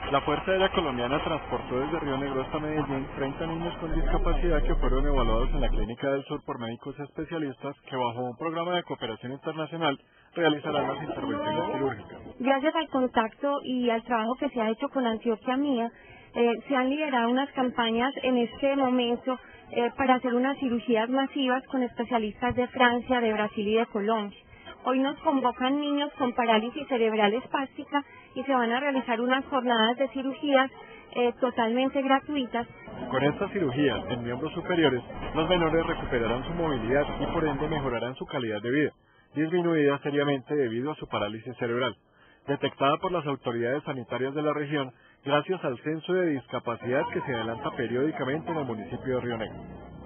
La Fuerza Aérea Colombiana transportó desde Río Negro hasta Medellín 30 niños con discapacidad que fueron evaluados en la Clínica del Sur por médicos especialistas que bajo un programa de cooperación internacional realizarán las intervenciones quirúrgicas. Gracias al contacto y al trabajo que se ha hecho con Antioquia Mía, se han liderado unas campañas en este momento para hacer unas cirugías masivas con especialistas de Francia, de Brasil y de Colombia. Hoy nos convocan niños con parálisis cerebral espástica y se van a realizar unas jornadas de cirugías totalmente gratuitas. Con estas cirugías en miembros superiores, los menores recuperarán su movilidad y por ende mejorarán su calidad de vida, disminuida seriamente debido a su parálisis cerebral, detectada por las autoridades sanitarias de la región gracias al censo de discapacidad que se adelanta periódicamente en el municipio de Río Negro.